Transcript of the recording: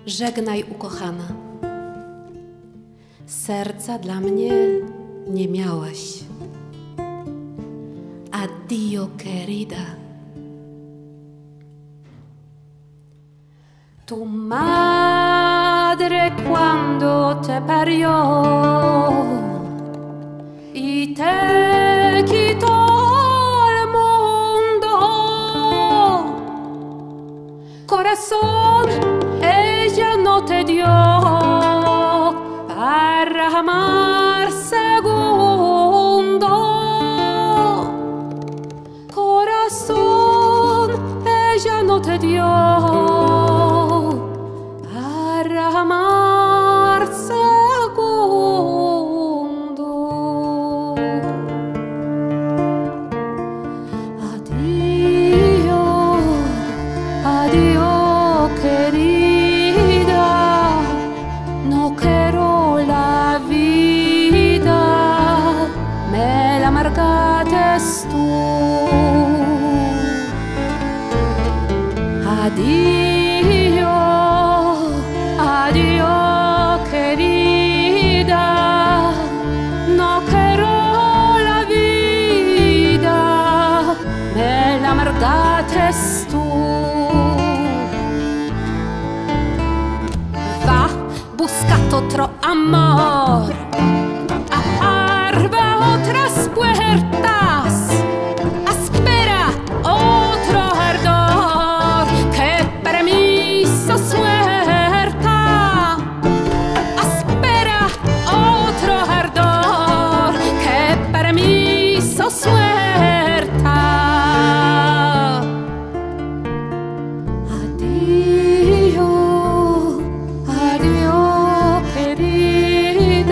Żegnaj, ukochana. Serca dla mnie nie miałaś. Addio, querida. Tu madre cuando te parió y te quitó el mundo, corazón ella no te dio para amar segundo. Corazón ella no te dio para amar segundo. Addio, addio, querida, no quiero la vida, me la amargaste tú. Addio, addio, querida, no quiero la vida, me la amargaste tú. Va, busca otro amor, abre otras puertas, espera otro ardor que para mí sos muerta. Espera otro ardor que para mí sos muerta. Addio, addio, querida.